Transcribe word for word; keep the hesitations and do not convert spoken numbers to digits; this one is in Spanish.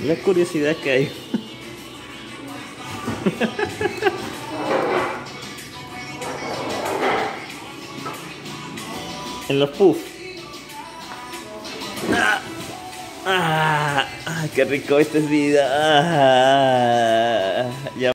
La curiosidad que hay. En los puffs. Ah, ah, ah, qué rico, esta es vida. Ah, ya.